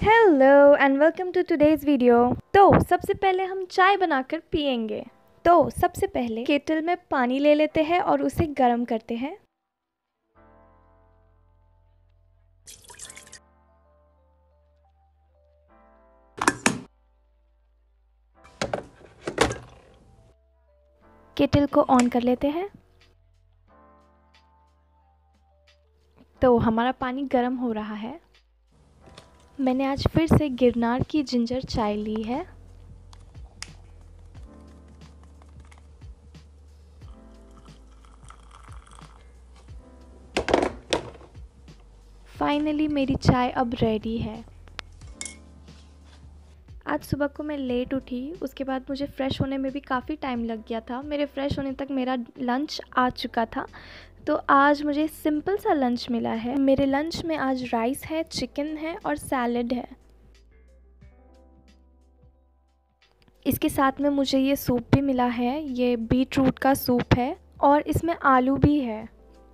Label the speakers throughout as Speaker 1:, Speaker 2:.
Speaker 1: Hello and welcome to today's video. तो सबसे पहले हम चाय बनाकर पियेंगे। तो सबसे पहले केटल में पानी ले लेते हैं और उसे गर्म करते हैं। केटल को ऑन कर लेते हैं। तो हमारा पानी गर्म हो रहा है। मैंने आज फिर से गिरनार की जिंजर चाय ली है। फाइनली मेरी चाय अब रेडी है। आज सुबह को मैं लेट उठी, उसके बाद मुझे फ़्रेश होने में भी काफ़ी टाइम लग गया था। मेरे फ़्रेश होने तक मेरा लंच आ चुका था। तो आज मुझे सिंपल सा लंच मिला है। मेरे लंच में आज राइस है, चिकन है और सैलड है। इसके साथ में मुझे ये सूप भी मिला है। ये बीट रूट का सूप है और इसमें आलू भी है।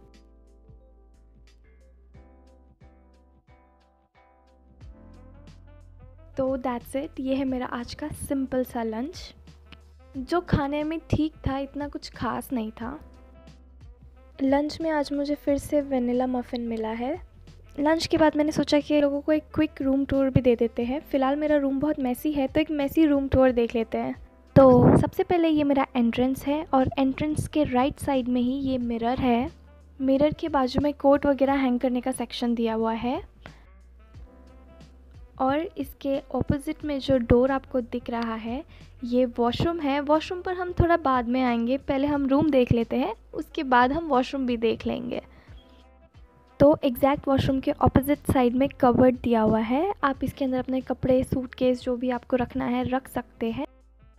Speaker 1: तो दैट्स इट। ये है मेरा आज का सिंपल सा लंच, जो खाने में ठीक था, इतना कुछ खास नहीं था। लंच में आज मुझे फिर से वेनिला मफ़िन मिला है। लंच के बाद मैंने सोचा कि लोगों को एक क्विक रूम टूर भी दे देते हैं। फ़िलहाल मेरा रूम बहुत मैसी है, तो एक मैसी रूम टूर देख लेते हैं। तो सबसे पहले ये मेरा एंट्रेंस है और एंट्रेंस के राइट साइड में ही ये मिरर है। मिरर के बाजू में कोट वगैरह हैंग करने का सेक्शन दिया हुआ है और इसके ऑपोजिट में जो डोर आपको दिख रहा है ये वॉशरूम है। वॉशरूम पर हम थोड़ा बाद में आएंगे, पहले हम रूम देख लेते हैं, उसके बाद हम वॉशरूम भी देख लेंगे। तो एग्जैक्ट वॉशरूम के ऑपोजिट साइड में कबर्ड दिया हुआ है। आप इसके अंदर अपने कपड़े, सूटकेस, जो भी आपको रखना है रख सकते हैं।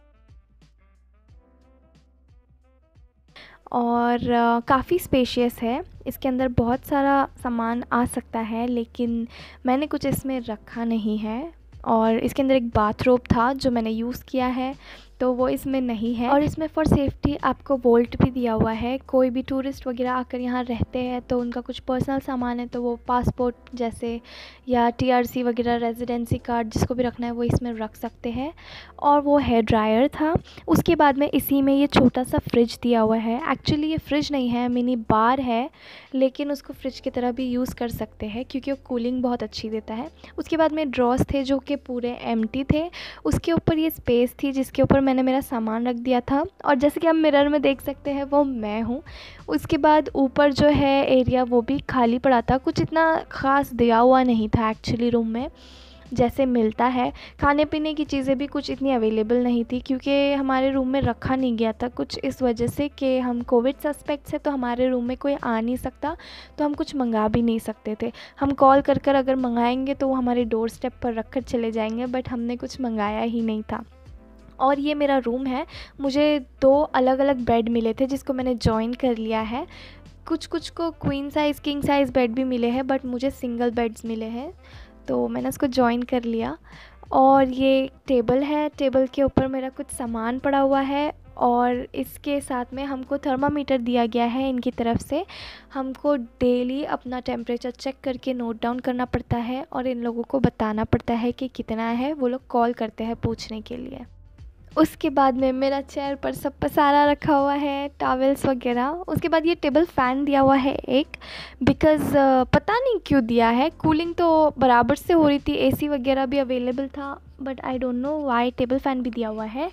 Speaker 1: और काफ़ी स्पेशियस है। इसके अंदर बहुत सारा सामान आ सकता है, लेकिन मैंने कुछ इसमें रखा नहीं है। और इसके अंदर एक बाथरोब था जो मैंने यूज़ किया है, तो वो इसमें नहीं है। और इसमें फॉर सेफ्टी आपको वोल्ट भी दिया हुआ है। कोई भी टूरिस्ट वगैरह आकर यहाँ रहते हैं तो उनका कुछ पर्सनल सामान है तो वो पासपोर्ट जैसे या टीआरसी वगैरह, रेजिडेंसी कार्ड, जिसको भी रखना है वो इसमें रख सकते हैं। और वो हेयर ड्रायर था। उसके बाद में इसी में ये छोटा सा फ्रिज दिया हुआ है। एक्चुअली ये फ्रिज नहीं है, मिनी बार है, लेकिन उसको फ्रिज की तरह भी यूज़ कर सकते हैं क्योंकि वो कूलिंग बहुत अच्छी देता है। उसके बाद में ड्रॉर्स थे जो कि पूरे एम्प्टी थे। उसके ऊपर ये स्पेस थी जिसके ऊपर मैंने मेरा सामान रख दिया था। और जैसे कि आप मिरर में देख सकते हैं वो मैं हूँ। उसके बाद ऊपर जो है एरिया वो भी खाली पड़ा था, कुछ इतना ख़ास दिया हुआ नहीं था एक्चुअली रूम में जैसे मिलता है। खाने पीने की चीज़ें भी कुछ इतनी अवेलेबल नहीं थी क्योंकि हमारे रूम में रखा नहीं गया था, कुछ इस वजह से कि हम कोविड सस्पेक्ट्स है तो हमारे रूम में कोई आ नहीं सकता, तो हम कुछ मंगा भी नहीं सकते थे। हम कॉल कर कर अगर मंगाएंगे तो वो हमारे डोर स्टेप पर रख कर चले जाएंगे, बट हमने कुछ मंगाया ही नहीं था। और ये मेरा रूम है। मुझे 2 अलग अलग बेड मिले थे जिसको मैंने जॉइन कर लिया है। कुछ कुछ को queen size, king size bed भी मिले हैं, बट मुझे सिंगल बेड्स मिले हैं तो मैंने उसको जॉइन कर लिया। और ये टेबल है, टेबल के ऊपर मेरा कुछ सामान पड़ा हुआ है। और इसके साथ में हमको थर्मामीटर दिया गया है इनकी तरफ से। हमको डेली अपना टेम्परेचर चेक करके नोट डाउन करना पड़ता है और इन लोगों को बताना पड़ता है कि कितना है। वो लोग कॉल करते हैं पूछने के लिए। उसके बाद में मेरा चेयर पर सब पसारा रखा हुआ है, टॉवेल्स वगैरह। उसके बाद ये टेबल फ़ैन दिया हुआ है एक, बिकॉज़ पता नहीं क्यों दिया है। कूलिंग तो बराबर से हो रही थी, एसी वगैरह भी अवेलेबल था, but I don't know why table fan भी दिया हुआ है।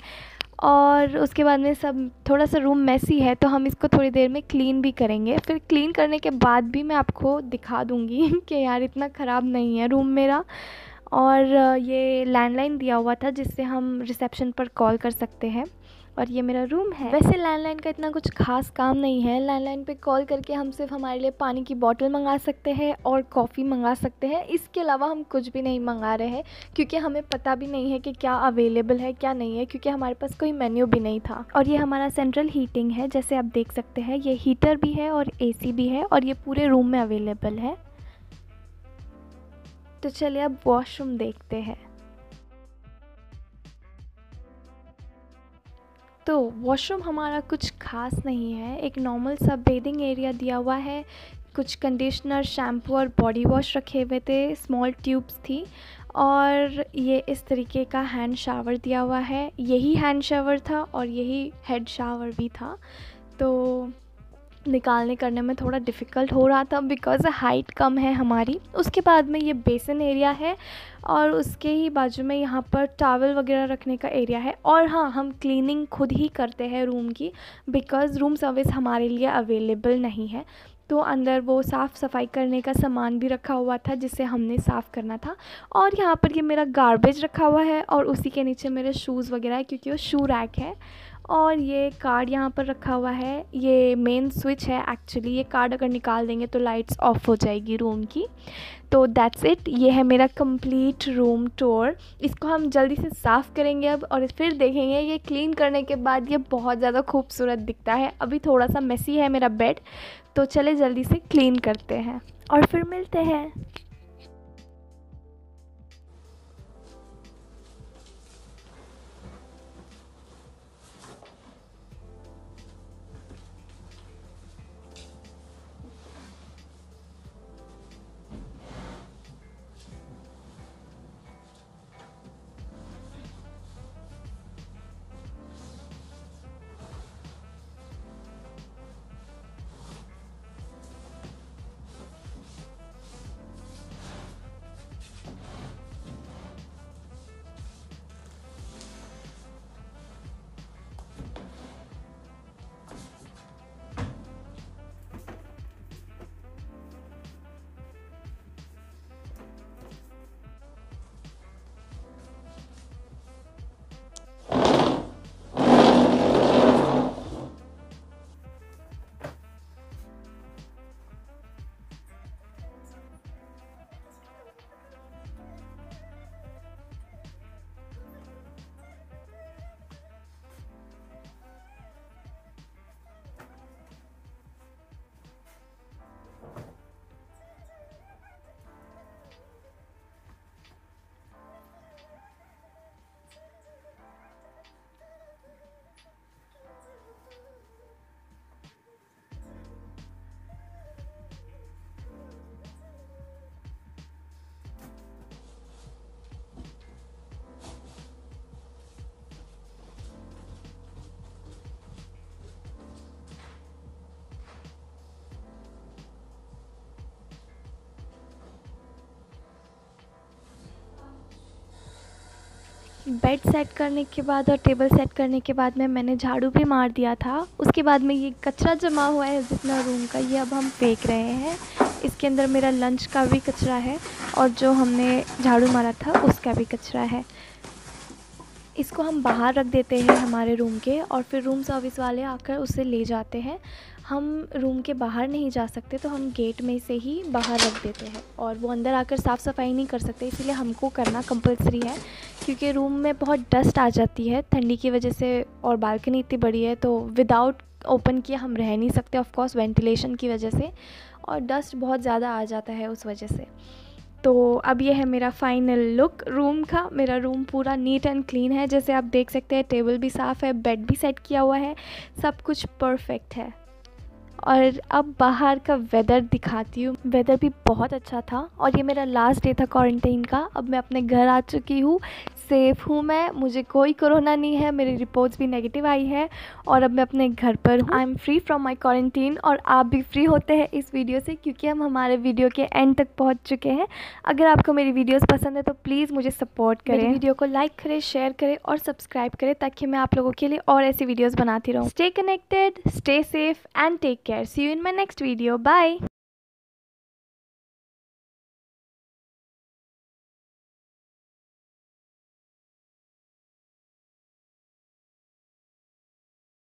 Speaker 1: और उसके बाद में सब थोड़ा सा रूम मैसी है तो हम इसको थोड़ी देर में क्लीन भी करेंगे। फिर क्लीन करने के बाद भी मैं आपको दिखा दूँगी कि यार इतना ख़राब नहीं है रूम मेरा। और ये लैंडलाइन दिया हुआ था जिससे हम रिसेप्शन पर कॉल कर सकते हैं। और ये मेरा रूम है। वैसे लैंडलाइन का इतना कुछ खास काम नहीं है। लैंडलाइन पे कॉल करके हम सिर्फ हमारे लिए पानी की बोतल मंगा सकते हैं और कॉफ़ी मंगा सकते हैं। इसके अलावा हम कुछ भी नहीं मंगा रहे हैं क्योंकि हमें पता भी नहीं है कि क्या अवेलेबल है क्या नहीं है, क्योंकि हमारे पास कोई मेन्यू भी नहीं था। और ये हमारा सेंट्रल हीटिंग है, जैसे आप देख सकते हैं ये हीटर भी है और AC भी है और ये पूरे रूम में अवेलेबल है। तो चलिए अब वॉशरूम देखते हैं। तो वॉशरूम हमारा कुछ खास नहीं है, एक नॉर्मल सा बेडिंग एरिया दिया हुआ है। कुछ कंडीशनर, शैम्पू और बॉडी वॉश रखे हुए थे, स्मॉल ट्यूब्स थी। और ये इस तरीके का हैंड शावर दिया हुआ है। यही हैंड शावर था और यही हेड शावर भी था, तो निकालने करने में थोड़ा डिफ़िकल्ट हो रहा था बिकॉज़ हाइट कम है हमारी। उसके बाद में ये बेसिन एरिया है और उसके ही बाजू में यहाँ पर टॉवल वगैरह रखने का एरिया है। और हाँ, हम क्लीनिंग खुद ही करते हैं रूम की, बिकॉज़ रूम सर्विस हमारे लिए अवेलेबल नहीं है। तो अंदर वो साफ़ सफाई करने का सामान भी रखा हुआ था जिसे हमने साफ़ करना था। और यहाँ पर ये मेरा गार्बेज रखा हुआ है और उसी के नीचे मेरे शूज़ वगैरह है, क्योंकि वो शू रैक है। और ये कार्ड यहाँ पर रखा हुआ है, ये मेन स्विच है एक्चुअली। ये कार्ड अगर निकाल देंगे तो लाइट्स ऑफ हो जाएगी रूम की। तो दैट्स इट, ये है मेरा कंप्लीट रूम टूर। इसको हम जल्दी से साफ़ करेंगे अब और फिर देखेंगे। ये क्लीन करने के बाद ये बहुत ज़्यादा खूबसूरत दिखता है। अभी थोड़ा सा मेसी है मेरा बेड, तो चले जल्दी से क्लीन करते हैं और फिर मिलते हैं। बेड सेट करने के बाद और टेबल सेट करने के बाद में मैंने झाड़ू भी मार दिया था। उसके बाद में ये कचरा जमा हुआ है जितना रूम का, ये अब हम फेंक रहे हैं। इसके अंदर मेरा लंच का भी कचरा है और जो हमने झाड़ू मारा था उसका भी कचरा है। इसको हम बाहर रख देते हैं हमारे रूम के, और फिर रूम सर्विस वाले आकर उसे ले जाते हैं। हम रूम के बाहर नहीं जा सकते, तो हम गेट में से ही बाहर रख देते हैं और वो अंदर आकर साफ़ सफाई नहीं कर सकते, इसलिए हमको करना कंपलसरी है। क्योंकि रूम में बहुत डस्ट आ जाती है ठंडी की वजह से, और बालकनी इतनी बड़ी है तो विदाउट ओपन किए हम रह नहीं सकते, ऑफ कोर्स वेंटिलेशन की वजह से, और डस्ट बहुत ज़्यादा आ जाता है उस वजह से। तो अब ये है मेरा फाइनल लुक रूम का। मेरा रूम पूरा नीट एंड क्लीन है, जैसे आप देख सकते हैं। टेबल भी साफ़ है, बेड भी सेट किया हुआ है, सब कुछ परफेक्ट है। और अब बाहर का वेदर दिखाती हूँ। वेदर भी बहुत अच्छा था और ये मेरा लास्ट डे था क्वारंटाइन का। अब मैं अपने घर आ चुकी हूँ, सेफ़ हूँ मैं, मुझे कोई कोरोना नहीं है, मेरी रिपोर्ट्स भी नेगेटिव आई है और अब मैं अपने घर पर हूँ। I am free from my quarantine, और आप भी फ्री होते हैं इस वीडियो से, क्योंकि हम हमारे वीडियो के एंड तक पहुँच चुके हैं। अगर आपको मेरी वीडियोज़ पसंद है तो प्लीज़ मुझे सपोर्ट करें, मेरी वीडियो को लाइक करें, शेयर करें और सब्सक्राइब करें, ताकि मैं आप लोगों के लिए और ऐसी वीडियोज़ बनाती रहूँ। Stay connected, stay safe and take care. See you in my next video. Bye.